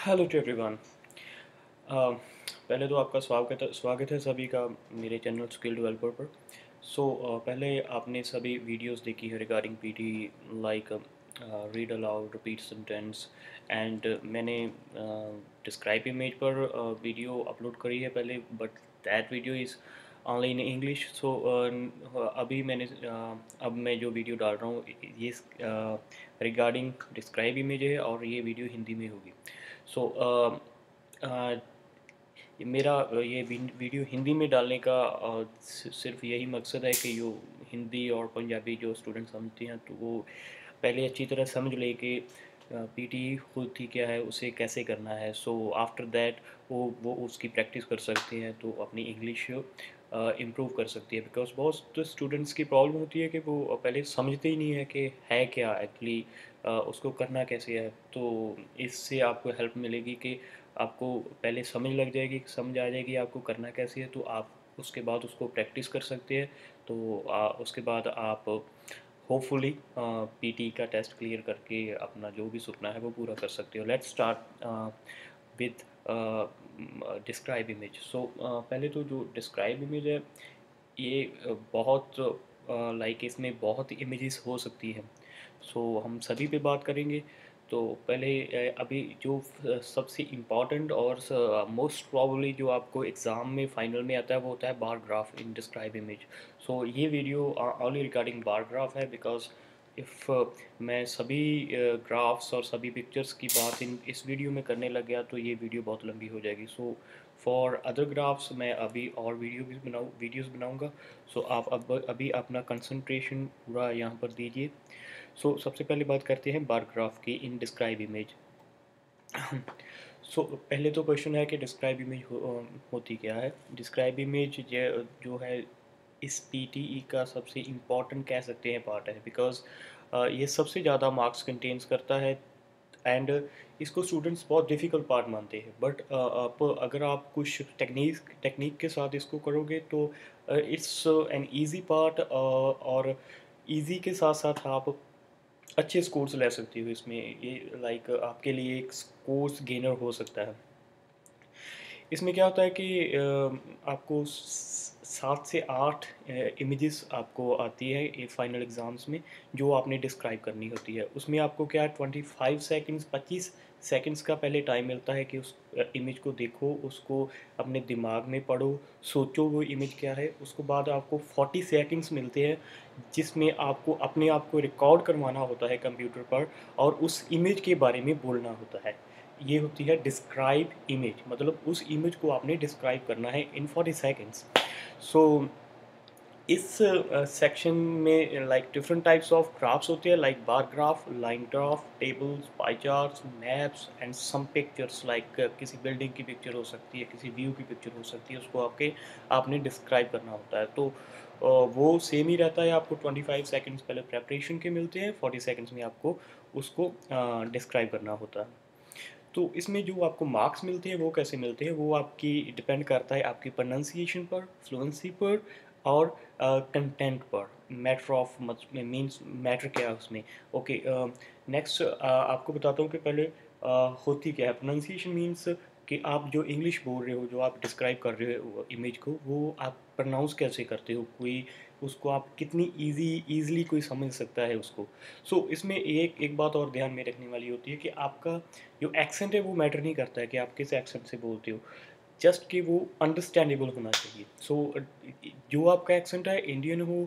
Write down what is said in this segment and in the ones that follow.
Hello to everyone. पहले तो आपका स्वागत है सभी का मेरे चैनल स्किल डेवलपर पर। पहले आपने सभी वीडियोस देखी है regarding PT, like read aloud, repeat sentence and मैंने डिस्क्राइब इमेज पर वीडियो अपलोड करी है पहले, but that video is only in English. अभी अब मैं जो वीडियो डाल रहा हूँ ये रिगार्डिंग डिस्क्राइब इमेज है और ये वीडियो हिंदी में होगी। सो मेरा ये वीडियो हिंदी में डालने का सिर्फ यही मकसद है कि जो हिंदी और पंजाबी जो स्टूडेंट समझते हैं तो वो पहले अच्छी तरह समझ ले कि पीटी होती क्या है, उसे कैसे करना है। सो आफ्टर दैट वो उसकी प्रैक्टिस कर सकते हैं तो अपनी इंग्लिश इम्प्रूव कर सकती है। बिकॉज बहुत तो स्टूडेंट्स की प्रॉब्लम होती है कि वो पहले समझते ही नहीं है कि है क्या एक्चुअली, उसको करना कैसे है। तो इससे आपको हेल्प मिलेगी कि आपको पहले समझ आ जाएगी आपको करना कैसे है, तो आप उसके बाद उसको प्रैक्टिस कर सकते हैं। तो उसके बाद आप होपफुली पीटी का टेस्ट क्लियर करके अपना जो भी सपना है वो पूरा कर सकते हो। Let's start with describe image. पहले तो जो डिस्क्राइब इमेज है ये बहुत लाइक इसमें बहुत इमेजेस हो सकती हैं। हम सभी पे बात करेंगे। तो पहले अभी जो सबसे इम्पॉर्टेंट और मोस्ट प्रॉब्ली जो आपको एग्ज़ाम में फाइनल में आता है वो होता है bar graph in describe image. ये video only regarding bar graph है, बिकॉज इफ़ मैं सभी ग्राफ्स और सभी पिक्चर्स की बात इन इस वीडियो में करने लग गया तो ये वीडियो बहुत लंबी हो जाएगी। फॉर अदर ग्राफ्स मैं अभी और वीडियोस बनाऊंगा। आप अब अभी अपना कंसंट्रेशन पूरा यहाँ पर दीजिए। सबसे पहले बात करते हैं बार ग्राफ की इन डिस्क्राइब इमेज। पहले तो क्वेश्चन है कि डिस्क्राइब इमेज होती क्या है। डिस्क्राइब इमेज जो है इस पीटीई का सबसे इम्पॉर्टेंट कह सकते हैं पार्ट है, बिकॉज ये सबसे ज़्यादा मार्क्स कंटेन्स करता है एंड इसको स्टूडेंट्स बहुत डिफ़िकल्ट पार्ट मानते हैं। बट आप अगर आप कुछ टेक्निक के साथ इसको करोगे तो इट्स एन ईज़ी पार्ट, और इजी के साथ साथ आप अच्छे स्कोर्स ले सकते हो इसमें। ये लाइक आपके लिए एक स्कोर्स गेनर हो सकता है। इसमें क्या होता है कि आपको 7 से 8 इमेजेस आपको आती है ये फाइनल एग्ज़ाम्स में, जो आपने डिस्क्राइब करनी होती है। उसमें आपको क्या है 25 सेकंड्स 25 सेकंड्स का पहले टाइम मिलता है कि उस इमेज को देखो, उसको अपने दिमाग में पढ़ो, सोचो वो इमेज क्या है। उसके बाद आपको 40 सेकंड्स मिलते हैं जिसमें आपको अपने आप को रिकॉर्ड करवाना होता है कंप्यूटर पर और उस इमेज के बारे में बोलना होता है। ये होती है डिस्क्राइब इमेज, मतलब उस इमेज को आपने डिस्क्राइब करना है इन 40 सेकेंड्स। सो इस सेक्शन में like different types of graphs होते हैं, like bar graph, line graph, tables, pie charts, maps and some pictures. Like किसी बिल्डिंग की पिक्चर हो सकती है, किसी व्यू की पिक्चर हो सकती है, उसको आपने डिस्क्राइब करना होता है। तो वो सेम ही रहता है। आपको 25 सेकेंड्स पहले प्रेपरेशन के मिलते हैं, 40 सेकेंड्स में आपको उसको डिस्क्राइब करना होता है। तो इसमें जो आपको मार्क्स मिलते हैं वो कैसे मिलते हैं, वो आपकी डिपेंड करता है आपकी प्रोनाउंसिएशन पर, फ्लुएंसी पर और कंटेंट पर। मैटर ऑफ मीन्स मैटर क्या है उसमें। ओके, नेक्स्ट आपको बताता हूँ कि पहले होती क्या है। प्रोनाउंसिएशन मीन्स कि आप जो इंग्लिश बोल रहे हो, जो आप डिस्क्राइब कर रहे हो इमेज को, वो आप प्रोनाउंस कैसे करते हो, कोई उसको आप कितनी ईज़िली कोई समझ सकता है उसको। इसमें एक एक बात और ध्यान में रखने वाली होती है कि आपका जो एक्सेंट है वो मैटर नहीं करता है कि आप किस एक्सेंट से बोलते हो, जस्ट कि वो अंडरस्टैंडेबल होना चाहिए। जो आपका एक्सेंट है, इंडियन हो,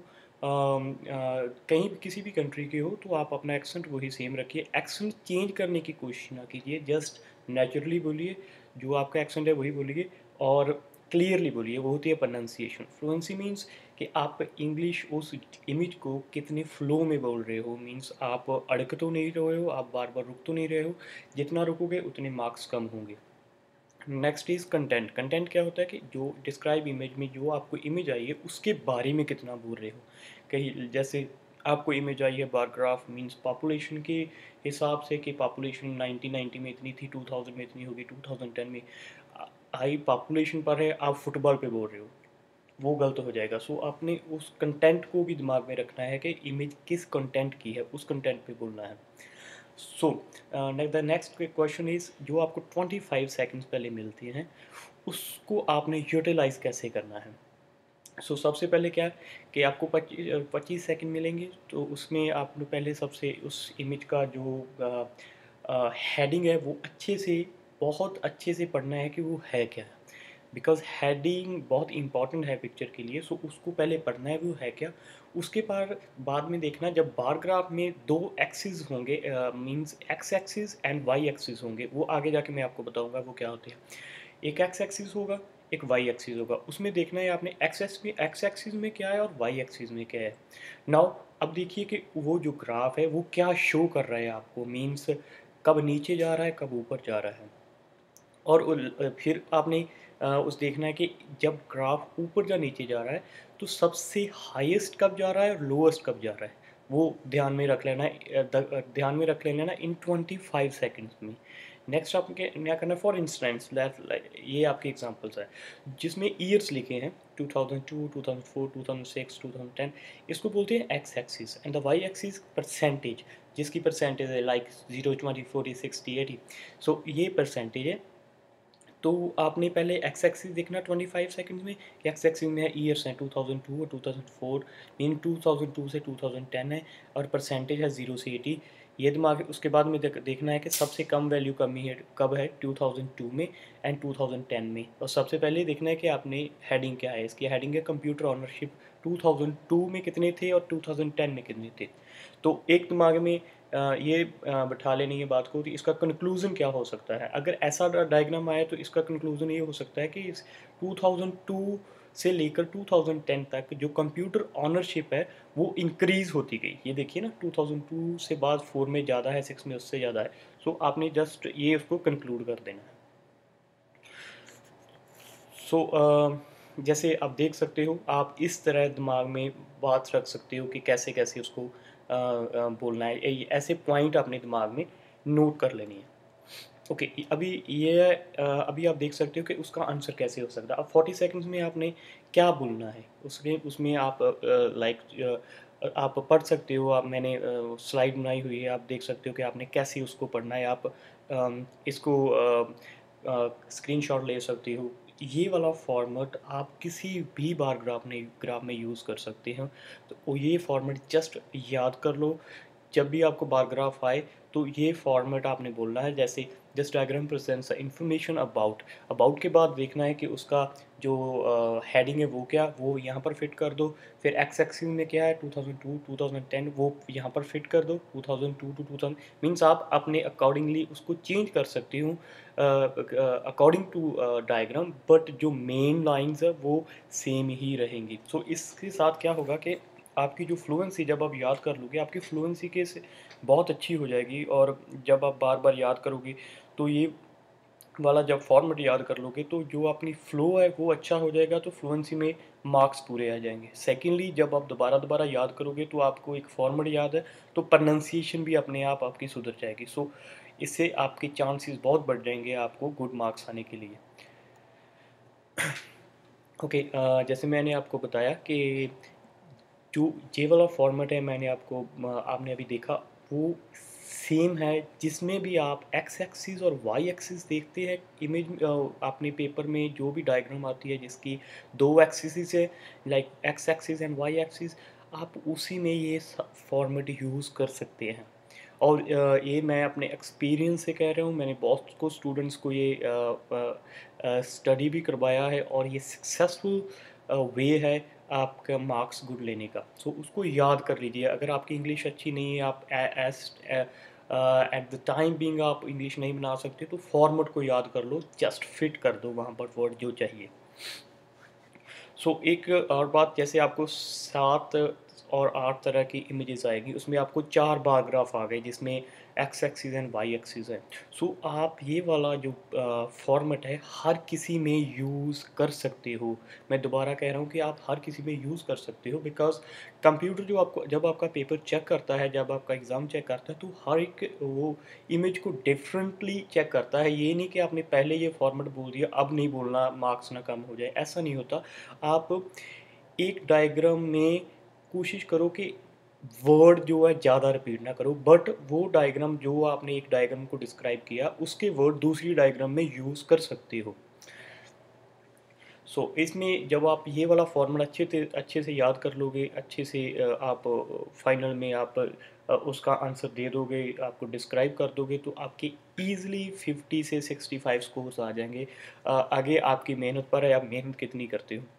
कहीं भी किसी भी कंट्री के हो, तो आप अपना एक्सेंट वही सेम रखिए। एक्सेंट चेंज करने की कोशिश ना कीजिए, जस्ट नेचुरली बोलिए, जो आपका एक्सेंट है वही बोलिए और क्लियरली बोलिए। वो होती है प्रोनाउंसिएशन। फ्लुएंसी मीन्स कि आप इंग्लिश उस इमेज को कितने फ्लो में बोल रहे हो, मीन्स आप अड़क तो नहीं रहे हो, आप बार बार रुक तो नहीं रहे हो। जितना रुकोगे उतने मार्क्स कम होंगे। Next is content. कंटेंट क्या होता है कि जो डिस्क्राइब इमेज में जो आपको इमेज आई है उसके बारे में कितना बोल रहे हो। कहीं जैसे आपको इमेज आई है बार ग्राफ, मीन्स पॉपुलेशन के हिसाब से कि पॉपुलेशन 1990 में इतनी थी, 2000 में इतनी होगी, 2010 में हाई पॉपुलेशन पर है, आप फुटबॉल पे बोल रहे हो, वो गलत हो जाएगा। आपने उस कंटेंट को भी दिमाग में रखना है कि इमेज किस कंटेंट की है, उस कंटेंट पे बोलना है। So the next question is, जो आपको 25 सेकंड्स पहले मिलती हैं, उसको आपने यूटिलाइज़ कैसे करना है? सबसे पहले क्या है कि आपको 25 सेकंड मिलेंगे, तो उसमें आपने पहले सबसे उस इमेज का जो हेडिंग है वो अच्छे से, बहुत अच्छे से पढ़ना है कि वो है क्या। बिकॉज हेडिंग बहुत इंपॉर्टेंट है पिक्चर के लिए, सो उसको पहले पढ़ना है वो है क्या। उसके बाद में देखना, जब बार ग्राफ में दो एक्सिस होंगे, means X axis and Y axis होंगे, वो आगे जाके मैं आपको बताऊंगा वो क्या होते हैं। एक एक्स एक्सिस होगा, एक वाई एक्सिस होगा, उसमें देखना है आपने एक्स एक्सिस में क्या है और वाई एक्सिस में क्या है। नाउ अब देखिए कि वो जो ग्राफ है वो क्या शो कर रहा है आपको, मीन्स कब नीचे जा रहा है कब ऊपर जा रहा है। और फिर आपने उस देखना है कि जब ग्राफ ऊपर या नीचे जा रहा है तो सबसे हाईएस्ट कब जा रहा है और लोएस्ट कब जा रहा है, वो ध्यान में रख लेना है। ध्यान में रख लेना है इन 25 सेकंड्स में। नेक्स्ट आपके क्या करना है, फॉर इंस्टेंस ये आपके एग्जांपल्स है जिसमें ईयर्स लिखे हैं 2002, 2004, 2006, 2010। इसको बोलते हैं X axis, and the Y axis percentage, जिसकी परसेंटेज है लाइक 0, 20, 40, 60, 80। सो ये परसेंटेज है। तो आपने पहले एक्स एक्सिस देखना 25 सेकंड्स में। एक्स एक्सिस में ईयर्स हैं 2002 और 2004, मीन 2002 से 2010 है, और परसेंटेज है 0 से 80। ये दिमाग, उसके बाद में देखना है कि सबसे कम वैल्यू कब है 2002 में एंड 2010 में। और सबसे पहले देखना है कि आपने हेडिंग क्या है, इसकी हेडिंग है कंप्यूटर ऑनरशिप 2002 में कितने थे और 2010 में कितने थे। तो एक दिमाग में ये बिठा लेनी है बात को कि इसका कंक्लूजन क्या हो सकता है। अगर ऐसा डायग्राम आए तो इसका कंक्लूजन ये हो सकता है कि इस 2002 से लेकर 2010 तक जो कंप्यूटर ऑनरशिप है वो इंक्रीज होती गई। ये देखिए ना, 2002 से बाद 4 में ज़्यादा है, 6 में उससे ज़्यादा है। आपने जस्ट ये उसको कंक्लूड कर देना है। जैसे आप देख सकते हो, आप इस तरह दिमाग में बात रख सकते हो कि कैसे कैसे उसको बोलना है। ऐसे पॉइंट अपने दिमाग में नोट कर लेनी है। ओके, अभी आप देख सकते हो कि उसका आंसर कैसे हो सकता है। अब 40 सेकंड्स में आपने क्या बोलना है, उसमें उसमें आप आप पढ़ सकते हो। आप मैंने स्लाइड बनाई हुई है, आप देख सकते हो कि आपने कैसे उसको पढ़ना है। आप इसको स्क्रीनशॉट ले सकते हो। ये वाला फॉर्मेट आप किसी भी बार ग्राफ में यूज़ कर सकते हैं। तो ये फॉर्मेट जस्ट याद कर लो। जब भी आपको बार ग्राफ आए तो ये फॉर्मेट आपने बोलना है, जैसे this diagram presents information about. About के बाद देखना है कि उसका जो हेडिंग है वो क्या, वो यहाँ पर फिट कर दो। फिर एक्स एक्सिस में क्या है 2002 2010, वो यहाँ पर फिट कर दो 2002 टू 2000। मीन्स आप अपने अकॉर्डिंगली उसको चेंज कर सकती हूँ अकॉर्डिंग टू डायग्राम, बट जो मेन लाइंस है वो सेम ही रहेंगी। इसके साथ क्या होगा कि आपकी जो फ्लुएंसी, जब आप याद कर लोगे, आपकी फ्लुएंसी के से बहुत अच्छी हो जाएगी। और जब आप बार बार याद करोगे तो ये वाला जब फॉर्मेट याद कर लोगे तो जो अपनी फ्लो है वो अच्छा हो जाएगा, तो फ्लुएंसी में मार्क्स पूरे आ जाएंगे। सेकेंडली, जब आप दोबारा दोबारा याद करोगे तो आपको एक फॉर्मेट याद है, तो प्रोनाउंसिएशन भी अपने आप आपकी सुधर जाएगी। इससे आपके चांसेस बहुत बढ़ जाएंगे आपको गुड मार्क्स आने के लिए। ओके, जैसे मैंने आपको बताया कि जो ये वाला फॉर्मेट है, मैंने आपने अभी देखा, वो सेम है जिसमें भी आप एक्स एक्सिस और वाई एक्सिस देखते हैं इमेज। आपने पेपर में जो भी डायग्राम आती है जिसकी दो एक्सिस है, like X axis and Y axis, आप उसी में ये फॉर्मेट यूज़ कर सकते हैं। और ये मैं अपने एक्सपीरियंस से कह रहा हूँ, मैंने बहुत को स्टूडेंट्स को ये स्टडी भी करवाया है, और ये सक्सेसफुल वे है आपका मार्क्स गुड लेने का। उसको याद कर लीजिए। अगर आपकी इंग्लिश अच्छी नहीं है, आप एट द टाइम बीइंग आप इंग्लिश नहीं बना सकते, तो फॉर्मेट को याद कर लो, जस्ट फिट कर दो वहाँ पर वर्ड जो चाहिए। एक और बात, जैसे आपको 7 और 8 तरह की इमेजेस आएगी, उसमें आपको 4 बार ग्राफ आ गए जिसमें X axis and Y axis है। आप ये वाला जो फॉर्मेट है हर किसी में यूज़ कर सकते हो। मैं दोबारा कह रहा हूँ कि आप हर किसी में यूज़ कर सकते हो, बिकॉज कंप्यूटर जो आपको जब आपका पेपर चेक करता है, जब आपका एग्ज़ाम चेक करता है, तो हर एक वो इमेज को डिफरेंटली चेक करता है। ये नहीं कि आपने पहले ये फॉर्मेट बोल दिया अब नहीं बोलना, मार्क्स ना कम हो जाए, ऐसा नहीं होता। आप एक डायग्राम में कोशिश करो कि वर्ड जो है ज़्यादा रिपीट ना करो, बट वो डायग्राम जो आपने एक डायग्राम को डिस्क्राइब किया उसके वर्ड दूसरी डायग्राम में यूज़ कर सकते हो। इसमें जब आप ये वाला फॉर्मूला अच्छे से याद कर लोगे, अच्छे से आप फाइनल में आप उसका आंसर दे दोगे, आपको डिस्क्राइब कर दोगे, तो आपके ईज़िली 50 से 65 स्कोर्स आ जाएँगे। आगे आपकी मेहनत पर है, आप मेहनत कितनी करते हो।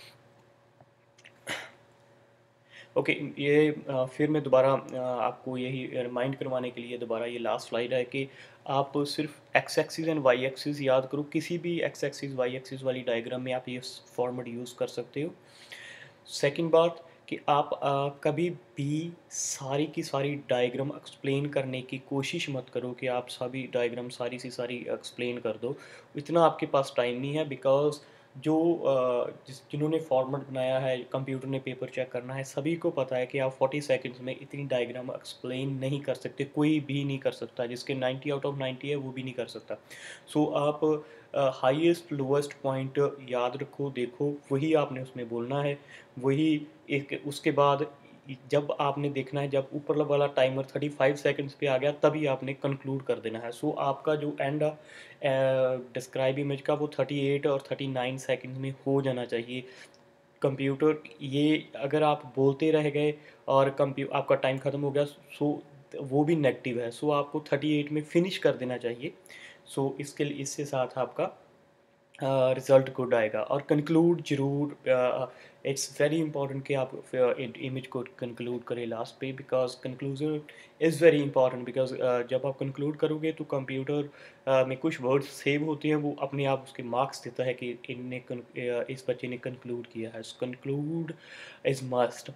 ओके, ये फिर मैं दोबारा आपको यही रिमाइंड करवाने के लिए दोबारा ये लास्ट स्लाइड है कि आप सिर्फ X axis and Y axis याद करो। किसी भी एक्स एक्सिस वाई एक्सिस वाली डायग्राम में आप ये फॉर्मेट यूज़ कर सकते हो। सेकंड बात कि आप कभी भी सारी की सारी डायग्राम एक्सप्लेन करने की कोशिश मत करो कि आप सभी डायग्राम सारी की सारी एक्सप्लेन कर दो। इतना आपके पास टाइम नहीं है, बिकॉज़ जो जिन्होंने फॉर्मेट बनाया है, कंप्यूटर ने पेपर चेक करना है, सभी को पता है कि आप 40 सेकंड्स में इतनी डायग्राम एक्सप्लेन नहीं कर सकते, कोई भी नहीं कर सकता। जिसके 90 आउट ऑफ 90 है वो भी नहीं कर सकता। आप हाईएस्ट लोएस्ट पॉइंट याद रखो, देखो, वही आपने उसमें बोलना है। वही एक उसके बाद जब आपने देखना है, जब ऊपर वाला टाइमर 35 सेकंड्स पे आ गया तभी आपने कंक्लूड कर देना है। आपका जो एंड डिस्क्राइब इमेज का वो 38 और 39 सेकंड में हो जाना चाहिए। कंप्यूटर ये अगर आप बोलते रह गए और आपका टाइम ख़त्म हो गया, वो भी नेगेटिव है। आपको 38 में फिनिश कर देना चाहिए। इसके लिए इससे साथ आपका रिज़ल्ट गुड आएगा। और कंक्लूड ज़रूर, इट्स वेरी इंपॉर्टेंट कि आप इमेज को कंक्लूड करें लास्ट पे, because conclusion is very important. Because जब आप कंक्लूड करोगे तो कंप्यूटर में कुछ वर्ड्स सेव होते हैं, वो अपने आप उसके मार्क्स देता है कि इस बच्चे ने कंक्लूड किया है। Conclude is must.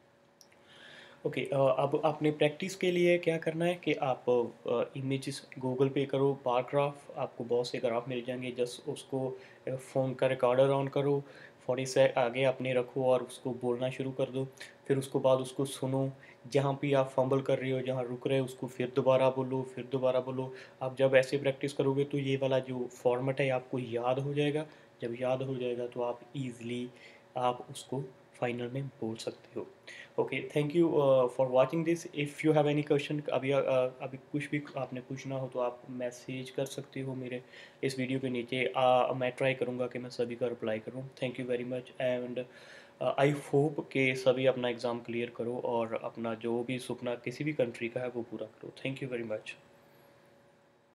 ओके, अब आपने प्रैक्टिस के लिए क्या करना है कि आप इमेजेस गूगल पे करो, बार ग्राफ, आपको बहुत से ग्राफ मिल जाएंगे। जस्ट उसको फ़ोन का रिकॉर्डर ऑन करो, 40 से आगे अपने रखो और उसको बोलना शुरू कर दो। फिर उसको बाद उसको सुनो, जहाँ भी आप फंबल कर रहे हो, जहाँ रुक रहे हो, उसको फिर दोबारा बोलो, फिर दोबारा बोलो। आप जब ऐसे प्रैक्टिस करोगे तो ये वाला जो फॉर्मेट है आपको याद हो जाएगा। जब याद हो जाएगा तो आप ईज़िली आप उसको फाइनल में बोल सकते हो। Okay, thank you for watching this. If you have any question, अभी कुछ भी आपने पूछना हो तो आप मैसेज कर सकते हो मेरे इस वीडियो के नीचे। मैं ट्राई करूँगा कि मैं सभी का रिप्लाई करूँ। Thank you very much, and I hope कि सभी अपना एग्ज़ाम क्लियर करो और अपना जो भी सपना किसी भी कंट्री का है वो पूरा करो। Thank you very much.